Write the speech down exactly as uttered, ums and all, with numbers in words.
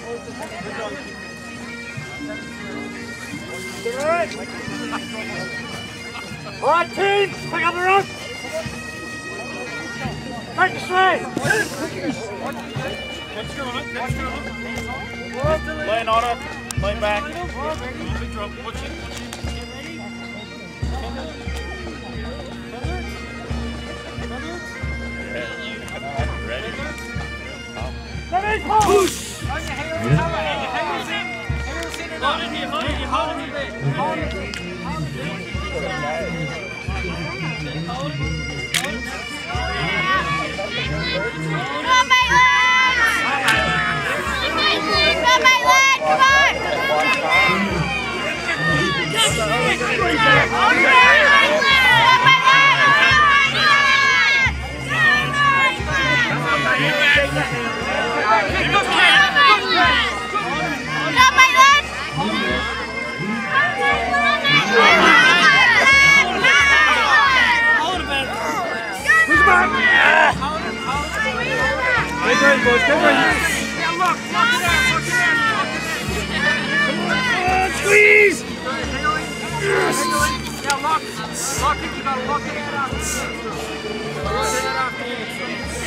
All right, team, pick up the rope. Take the straight. Lean on it, lean back. Ready? Ready, push! Hold it here, hold it here, hold it here. Hold it. Come on, Maitland! Come on, Maitland! Come on! Get ready, boys, get ready. Now look, look it out, look it out, look it out. Squeeze! Yes! Now lock, lock it, you gotta lock it out after. Lock it out after.